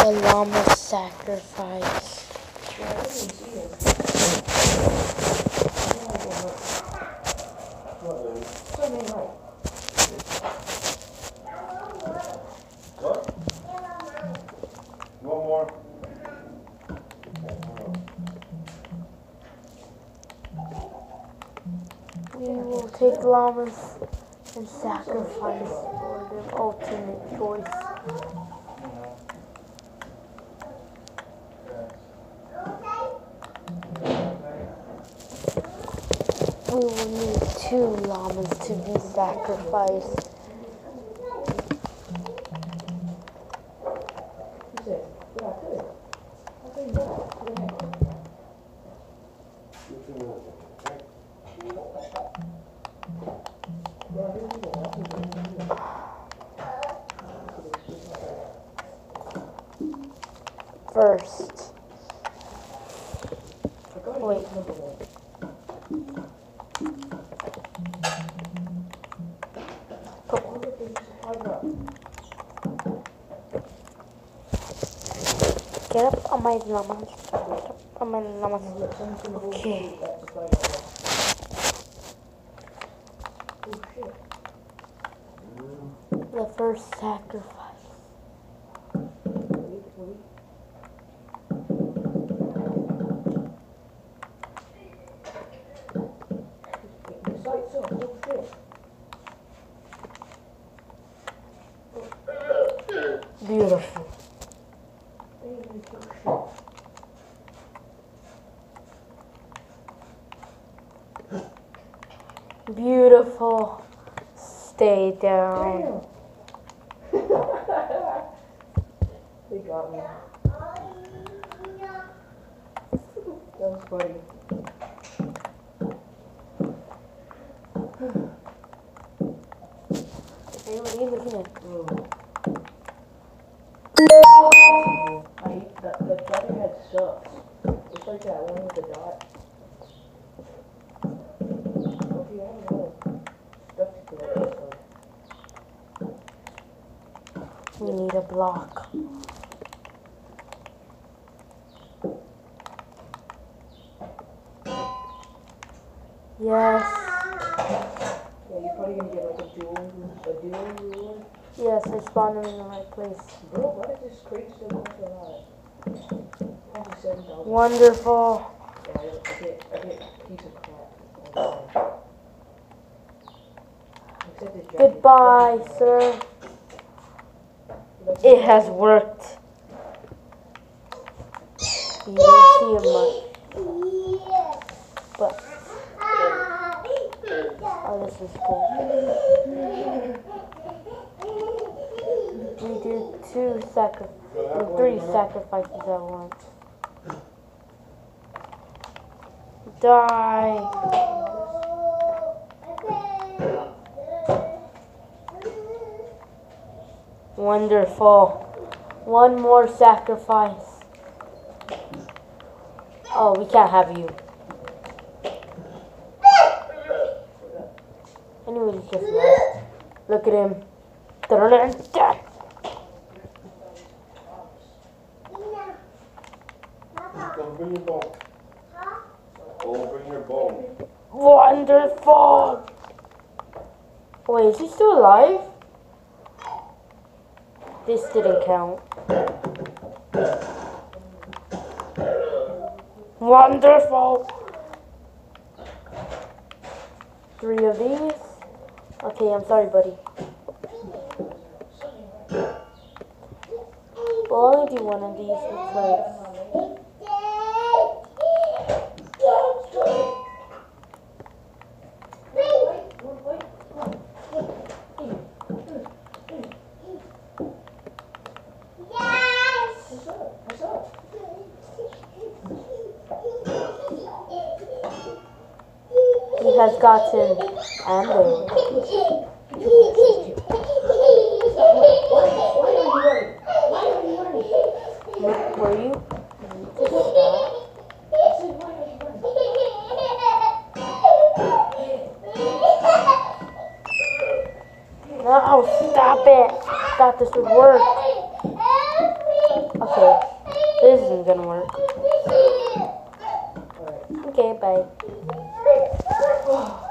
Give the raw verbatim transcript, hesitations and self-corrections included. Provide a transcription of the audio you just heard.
a llama sacrifice. One more. We will take llamas and sacrifice for the ultimate choice. We will need two llamas to be sacrificed. First. Wait. Get up on my llamas. Get up on my llamas. Okay. The first sacrifice. Beautiful. Beautiful. Stay down. They got me. That was funny. Hey, what are you looking at? Mm. I hate that. The other head sucks. It's like that one with the dot. Okay, I don't know. Stuff to put it on. We need a block. Yes. Yeah, you're probably gonna get like a dual, a dual reward. Yes, I spawned them in the right place. Bro, why does this crate still cost so high? twenty-seven thousand. Wonderful. Yeah, I, I get, I get a piece of crap. Except this jacket. Goodbye, sir. It has worked. You didn't see it much. But, oh, this is cool. We did two sacri- three sacrifices at once. Die. Wonderful. One more sacrifice. Oh, we can't have you. Anyway, he's just lost. Look at him. Dun-dun-dun. Go bring your bone. Go bring your bone. Wonderful. Wait, is he still alive? This didn't count. Wonderful. Three of these. Okay, I'm sorry, buddy. We'll only do one of these because he has gotten amber. Were you? No, stop it. Thought this would work. Okay. ain't gonna work. Alright. Okay, bye.